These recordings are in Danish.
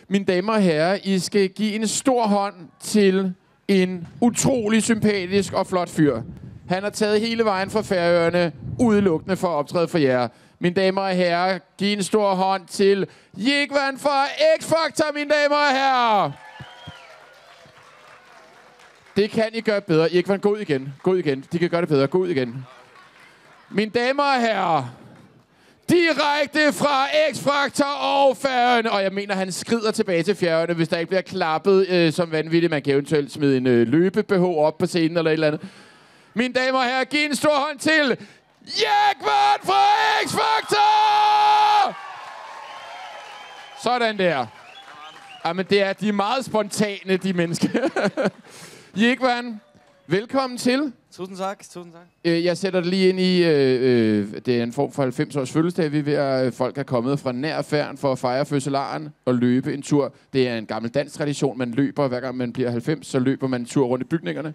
Mine damer og herrer, I skal give en stor hånd til en utrolig sympatisk og flot fyr. Han har taget hele vejen fra Færøerne, udelukkende for at optræde for jer. Mine damer og herrer, giv en stor hånd til Jikvan fra X-Factor, mine damer og herrer. Det kan I gøre bedre. Jikvan, gå ud igen. Gå ud igen. De kan gøre det bedre. Gå ud igen. Mine damer og herrer, direkte fra X-Factor og Færøerne. Og jeg mener, han skrider tilbage til Færøerne, hvis der ikke bliver klappet som vanvittigt. Man kan eventuelt smide en løbe-BH op på scenen eller et eller andet. Mine damer og herrer, giv en stor hånd til Jikvan fra X-Factor! Sådan der. Jamen, det er de meget spontane, de mennesker. Jikvan, velkommen til. Tusind tak, tusind tak. Jeg sætter det lige ind i, det er en form for 90-års fødselsdag. Vi er ved at folk er kommet fra nær færden for at fejre fødselaren og løbe en tur. Det er en gammel dansk tradition. Man løber, hver gang man bliver 90, så løber man en tur rundt i bygningerne.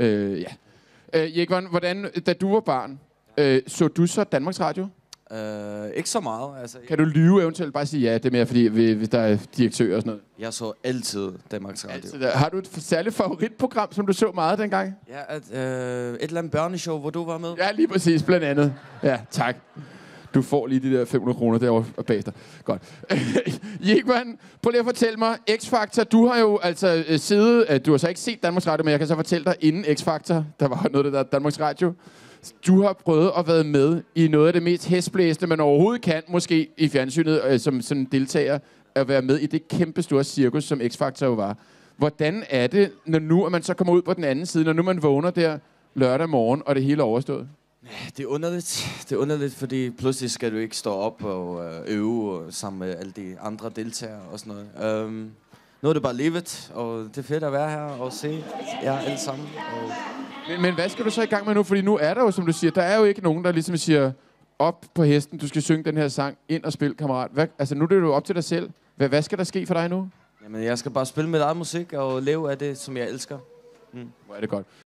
Jikvan, hvordan, da du var barn, så du så Danmarks Radio? Ikke så meget. Altså, kan du lyve eventuelt? Bare sige ja, det er mere, fordi hvis der er direktør og sådan noget. Jeg så altid Danmarks Radio. Altid. Har du et særligt favoritprogram, som du så meget dengang? Ja, et eller andet børneshow, hvor du var med. Ja, lige præcis, blandt andet. Ja, tak. Du får lige de der 500 kroner derovre bag dig. Godt. Jikvan, prøv lige at fortælle mig, X-Factor, du har jo altså siddet, du har så ikke set Danmarks Radio, men jeg kan så fortælle dig, inden X-Factor, der var noget der Danmarks Radio, du har prøvet at være med i noget af det mest hæsblæsende, man overhovedet kan, måske i fjernsynet, som sådan deltager, at være med i det kæmpe store cirkus, som X-Factor jo var. Hvordan er det, når man så kommer ud på den anden side, når nu man vågner der lørdag morgen, og det hele er overstået? Det er underligt. Det er underligt, fordi pludselig skal du ikke stå op og øve sammen med alle de andre deltagere og sådan noget. Nu er det bare livet, og det er fedt at være her og se jer alle sammen. Og men hvad skal du så i gang med nu? Fordi nu er der jo, som du siger, der er jo ikke nogen, der ligesom siger, op på hesten, du skal synge den her sang, ind og spil, kammerat. Altså nu er det jo op til dig selv. Hvad skal der ske for dig nu? Jamen, jeg skal bare spille mit eget musik og leve af det, som jeg elsker. Hvor er det godt.